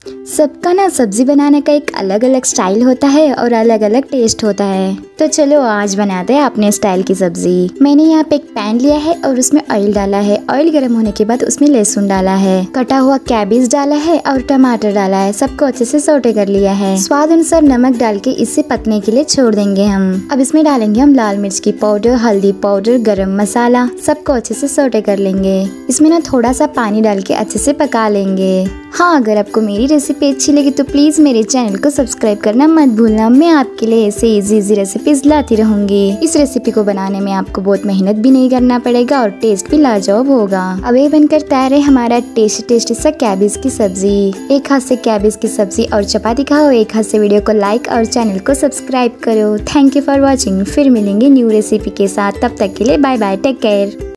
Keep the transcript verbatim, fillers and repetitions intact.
सबका ना सब्जी बनाने का एक अलग अलग स्टाइल होता है और अलग अलग टेस्ट होता है। तो चलो आज बनाते हैं अपने स्टाइल की सब्जी। मैंने यहाँ पे एक पैन लिया है और उसमें ऑयल डाला है। ऑयल गर्म होने के बाद उसमें लहसुन डाला है, कटा हुआ कैबेज डाला है और टमाटर डाला है। सबको अच्छे से सौटे कर लिया है। स्वाद अनुसार नमक डाल के इसे पकने के लिए छोड़ देंगे हम। अब इसमें डालेंगे हम लाल मिर्च की पाउडर, हल्दी पाउडर, गरम मसाला। सबको अच्छे से सौटे कर लेंगे। इसमें ना थोड़ा सा पानी डाल के अच्छे से पका लेंगे। हाँ, अगर आपको मेरी रेसिपी अच्छी लगी तो प्लीज मेरे चैनल को सब्सक्राइब करना मत भूलना। मैं आपके लिए ऐसे इजी इजी रेसिपीज लाती रहूंगी। इस रेसिपी को बनाने में आपको बहुत मेहनत भी नहीं करना पड़ेगा और टेस्ट भी लाजवाब होगा। अब ये बनकर तैयार है हमारा टेस्टी टेस्टी सा कैबेज की सब्जी। एक हाथ से कैबेज की सब्जी और चपाती खाओ, एक हाथ से वीडियो को लाइक और चैनल को सब्सक्राइब करो। Thank you for watching. फिर मिलेंगे न्यू रेसिपी के साथ। तब तक के लिए बाय बाय, टेक केयर।